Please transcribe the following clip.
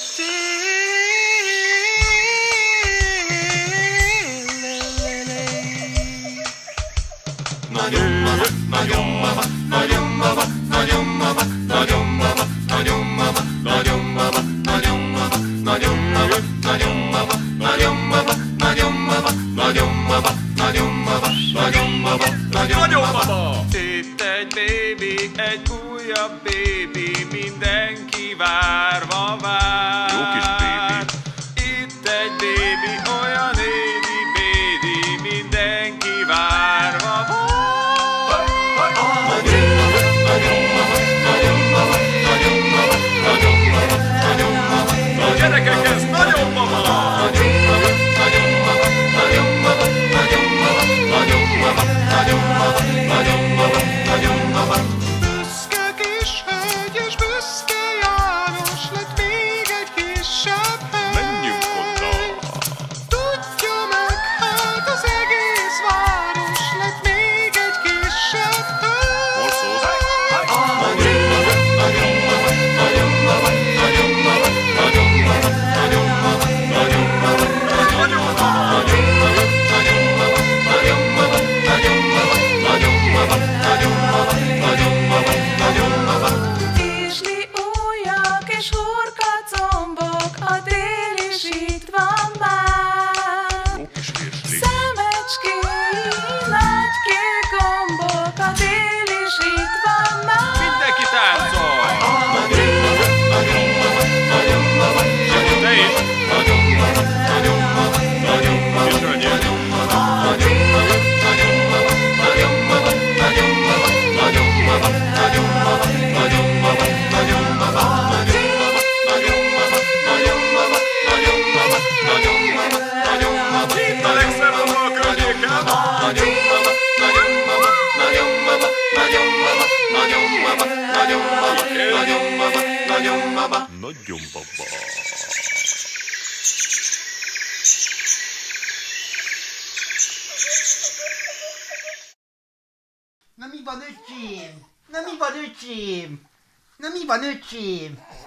Itt egy bébi, egy újabb bébi, mindenki várva vár. Jó kis bébi. Itt egy bébi, olyan édi bédi, mindenki várva vár. Gyerekek, ez nagyon baba! Büszke kis hölgy és büszke János, lett még egy kisebb hölgy. Menjünk oda! Tudja meg, hát az egész város, lett még egy kisebb hölgy. Morszóz! Késli ujjak és hurka combok, a dél is itt van már. Jó kis virsli. Szemecskéi, nagy kék gombok, a dél is itt van már. Mindenki táncol! Te is! És hölgyek! Itt a legszebb a környéken! Nagyon baba. Na mi van, öcsém? Na mi van, öcsém? Na mi van, öcsém?